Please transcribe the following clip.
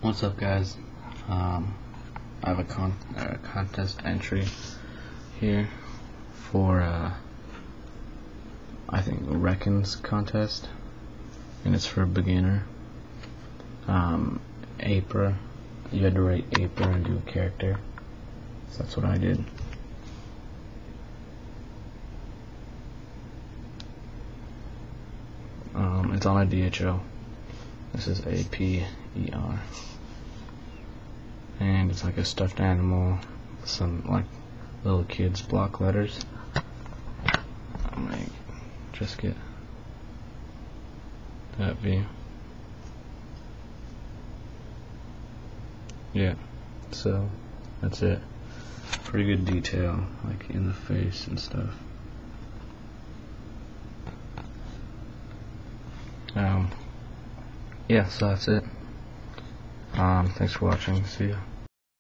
What's up, guys? I have a contest entry here for I think Reckons contest, and it's for a beginner. APER. You had to write APER and do a character. So that's what I did. It's on a DHL. This is APER. And it's like a stuffed animal, some like little kids block letters. I might just get that view. Yeah, so that's it. Pretty good detail, like in the face and stuff. Yeah, so that's it. Thanks for watching. See ya.